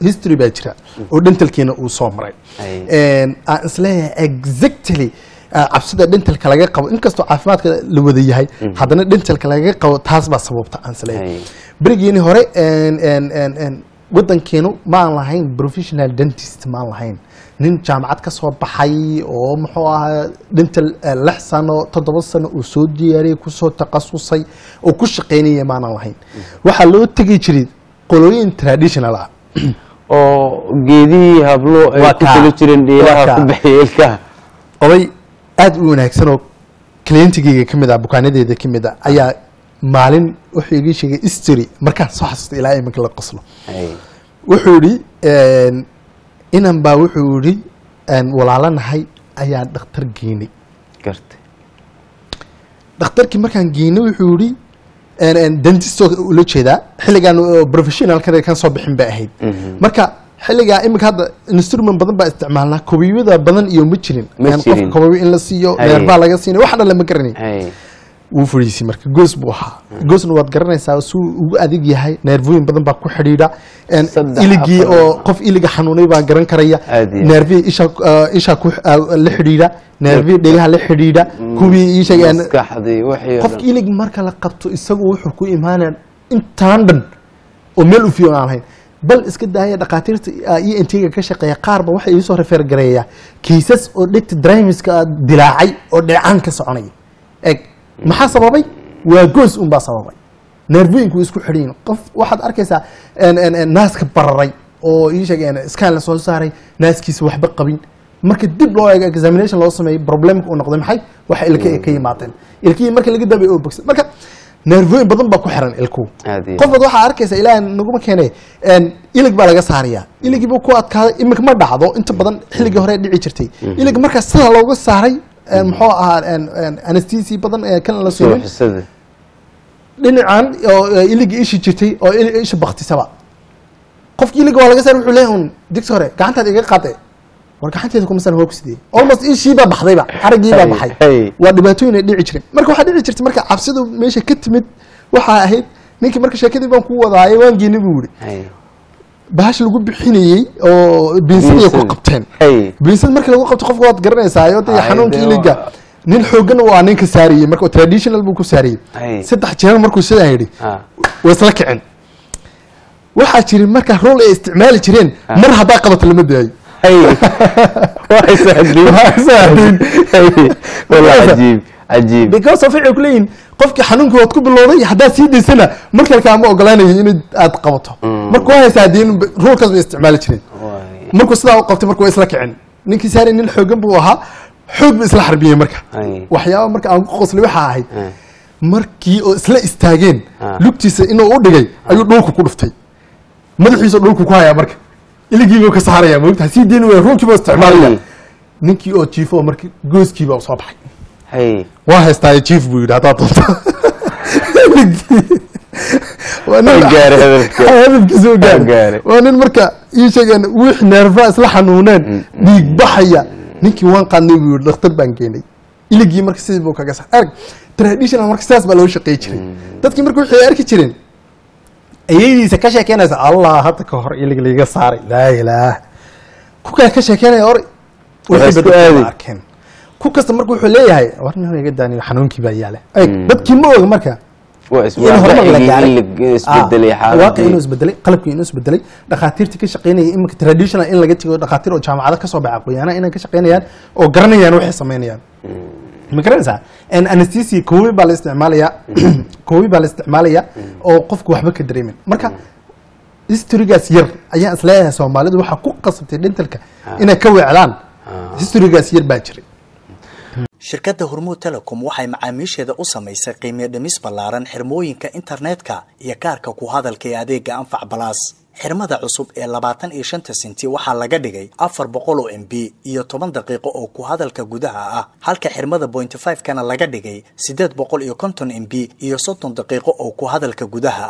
history baa jira oo dentalkeena uu soo maray aan isleeyahay exactly cabsida dentalka laga qabo inkastoo caafimaadka la wada yahay haddana dentalka laga qabo taas baa sababta aan isleeyahay berigeeni hore wadankeenu ma aan lahayn professional dentist ma aan lahayn nin jaamacad ka soo baxay oo muxuu ahaa dental 6 sano 7 sano uu soo diyaariyay ku soo takhasusay oo ku shaqeynaya ma aan lahayn waxa loo tagi jiray qolooyin traditional ah oo geedii hablo ay ku tali jireen dhiiraha ku bixiyay oday aad u wanaagsan oo clientigeyga kamid ah bukaanadeeda kamid ah ayaa maalin wuxuu iga sheegay history markaan soo xasuusto ilaa iminka la qoslo wuxuu yidhi inan baa wuxuu yidhi walaalanahay ayaa dhakhtar geynay gartay dhakhtarkii markaan geynay wuxuu yidhi dentistoo ula jeedaa xilligaan professionalka kan soo bixin bay ahayd marka xilligaa iminka hadda instrument badan baa isticmaalnaa kobiywada badan iyo ma jirin qofka kobiyo in la siiyo neerbaa laga siinay wax dhan lama garanay wuu fadhiisay marka goos buu ahaa goosna waad garanaysaa suu ugu adig yahay neervooyin badan baa ku xidhiidha iligii oo qof iliga xanuunay baa garan karaya neervii isha ku la xidhiidha neervii dhegaha la xidhiidha kuwii isha qofka ilig marka la qabto isagu wuxuu ku imaanaa intaan dhan oo meel u fiican aan lahayn bal iska daaya dhaqaatiirta iyo intiga ka shaqeeya qaarba waxay ii soo refer gareeyaa kiisas oo dhegta drimiska dilaacay oo dheecaan ka soconaya eg maxaa sababay waa goos un baa sababay neervooyinku isku xidhiin qof waxaad arkaysaa naaska bararay oo ii sheegeen scan la soo saaray naaskiisa waxba qabin marka dib loo eego examination loo sameeyay problemka uu noqday maxay waxa ilka ka yimaadeen ilkii marka laga dabay oo bogsan marka neervooyin badan baa ku xiran ilku qofad waxaa arkaysaa ilaahay naguma keenay ilig baa laga saarayaa iligii buu ku adkaaday iminka ma dhacdo inta badan xilligii hore dhici jirtay ilig marka sida looga saaray muxuu ahaa anesthesia badan kan la soo dhinacan oo iligi ishi jirtay oo isha baktisaba qofkii iliga waa laga saaray wuxuu leeyahay digsi hore gacantaad iga qaatay war gacanteeda kuma san hoog sidii almost ishii baa baxdayba aragii baa baxay waa dhibaatooyin ay dhici jireen marka waxa dhici jirtay marka cabsidu meesha ka timid waxa ahayd ninkii marka sheekadii baan ku wadaayay waan geeyay buu yiri baash lagu bixinayay oo biinsadii ku qabteen biinsad marka lagu qabto qofka waad garanaysaa ayoo xanuunkii iliga nin xoogan waa ninka saariyay marka traditional buu ku saariyay saddex jeer markuu sidaa yiri way isla kicin waxa jiri marka rool ay isticmaali jireen mar hadaa qabato lama daayo عجيب because of it كلين قفك حنونك واد كبلوضي حدا سيدي سنة مركل كان ما أقولاني إن أتقبطه مركو هاي سادين رول كذا استعمال كذي مركو صدا وقفت مركو إسلاك عن نيكي ساري إن الحجم بوها حب إسلاح حربية مركا وحياة مركا أنا قص لي وحى هاي مركي إسلا استاجين لبتيس إنه أودجي أيو دولك كلفتي ما تحس دولك كوايا مركا اللي جيبه كسهرة يا مركا سيدين ورول كذا استعمال نيكي أو تشيفو مركي جوز كيبه وصباح واحد ستاي تشيف بيقول هذا طفل وانا جاري هذا الكسو جاري وانا المركا يشجن وح نرفاس لحنونان ديك بحيا نيكي وان قاني بيقول اختر بانكيني اللي جي مركز سيبو كاجاس ارك تراديشنال مركز بلو شقي جيرين dadkii markuu wixii arki jireen ayaydiisa ka sheekeynaysa allah hadda ka hor iliga liga saaray la ilaah ku ka sheekeynay or wixii bad arkeen ku kasta markuu wuxuu leeyahay warna iga daani xanuunkii baa yaale ay dadkii ma og marka waa isbedelay waaqi inuu isbedelay qalabkii inuu isbedelay dhaqaatiirtii ka shaqeynayay imika traditional in laga tago dhaqaatiir oo jaamacada ka soo baxay aqoonyahanada inay ka shaqeynayaan oo garanayaan waxay sameynayaan ma garanaysaa anesthesia koobi baa la isticmaalaya oo qofku waxba ka dareemin marka historygaas yar ayaa isleeyahay Soomaalidu waxa ku qasabtay dentalka inay ka weeclaan historygaas yar baa jiray shirkadda Hormuud Telecom waxay macaamiisheeda u samaysay qiimo dhimis ballaaran xirmooyinka internetka iyo kaarka ku hadalka ee adeega Anfac Plus xirmada cusub ee 25 senti waxaa laga dhigay 400 MB iyo 10 daqiiqo oo ku hadalka gudaha ah halka xirmada 0.5 kana laga dhigay 850 MB iyo 30 daqiiqo oo ku hadalka gudaha ah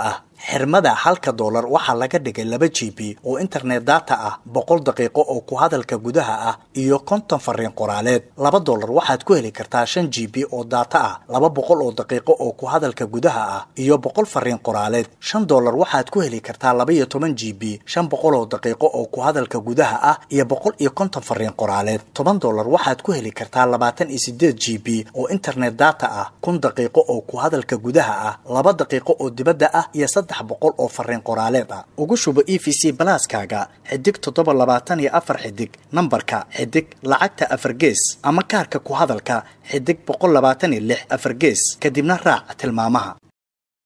xirmada halka doolar waxaa laga dhigay 2 GB oo internet data ah 100 daqiiqo oo ku hadalka gudaha ah iyo 50 fariin qoraaleed $2 waxaad ku heli kartaa 5 GB oo data ah 200 oo daqiiqo oo ku hadalka gudaha ah iyo 100 fariin qoraaleed $5 waxaad ku heli kartaa 12 GB 500 oo daqiiqo oo ku hadalka gudaha ah iyo 150 fariin qoraaleed $10 waxaad ku heli kartaa 28 GB oo internet data ah 1000 daqiiqo oo ku hadalka gudaha ah 2 daqiiqo oo dibadda ah iyo 300 oo fariin qoraaleed ah ugu shubo EVC Plus-kaaga xidig 724 xidig nambarka xidig lacagta 4 gees ama kaarka ku hadalka xidig 126 4 gees kadibna raac tilmaamaha